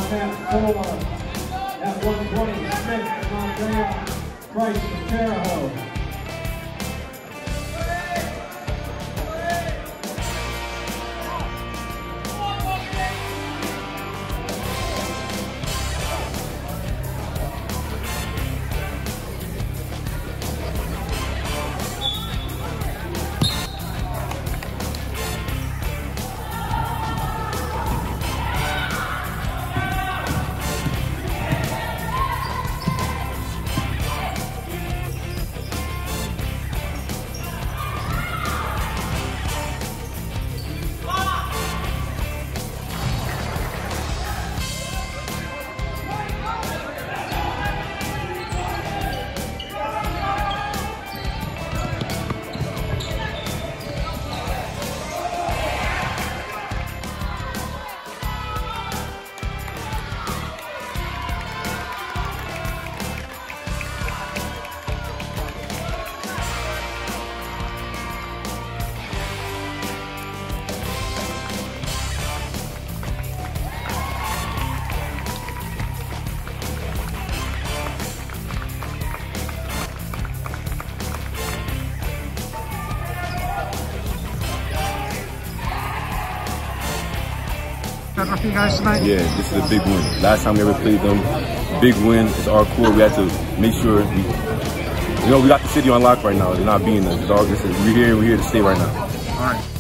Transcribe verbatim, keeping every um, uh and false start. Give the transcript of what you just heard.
at four. At one twenty, Smith and Andrea Price from Terre-Haute. For you guys tonight? Yeah, this is a big win. Last time we ever played them, big win. It's our core. We had to make sure we, you know, we got the city on lock right now. They're not being there. It's all, this is, we're here. We're here to stay right now. All right.